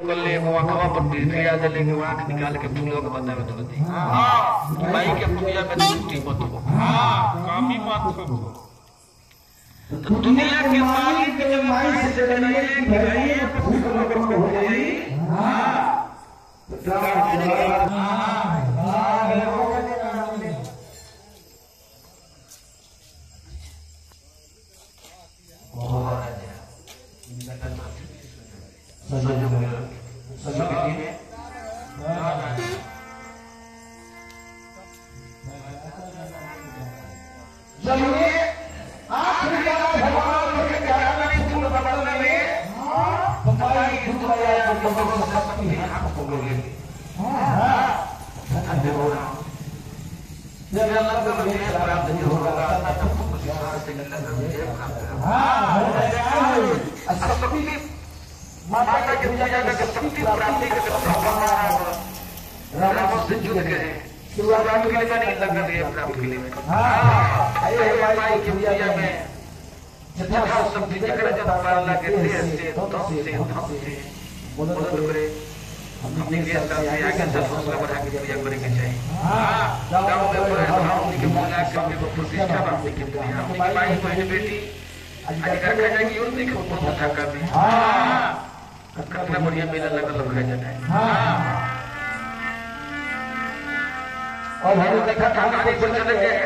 कर ले वो आंखवा पर बिखरिया दे ले वो आंख निकाल के तुम लोग बतावे तो बती हां भाई के दुनिया में छुट्टी मत हो हां कमी मत हो तो दुनिया के मालिक के माई से चलिए कि भाई भूख लोग हो जाई हां माता के पूजा का शक्ति प्राप्ति के राम से जुड़ गए शुरुआत के लिए नहीं लग रही है प्राप्त के लिए हां ये माई की पूजा में जथा सब जिक्र जब पाला के से धम से बोलो करे हमने के साथ आगे सब हौसला बढ़ा के पूजा करेंगे चाहिए हां गांव में पूरा हम के पूजा करने को प्रतिष्ठा बांधने के लिए हमारी माई बहन बेटी आज का जाएगी उनसे खूब कथा करनी हां कितना बढ़िया मेला लगा है जाता है हां और हम देखा कहानी को चले गए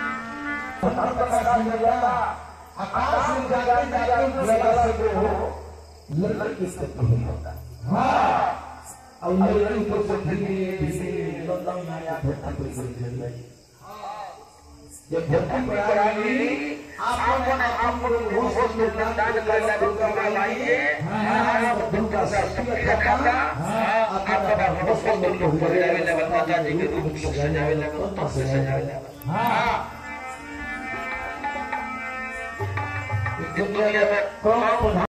आकाश में जाते लगा से हो लड़की से नहीं होता हां और लड़की को से धीरे लंदन में आया धरती पर से जब धरती पर आएगी आप लोगों होश में दान करना दुर्गा लाइए हां दुर्गा शक्ति रखा आपका होश में को बजावे लगा माता जी के रूप में सजावे लगा तो से सजावे लगा हां दुनिया में कौन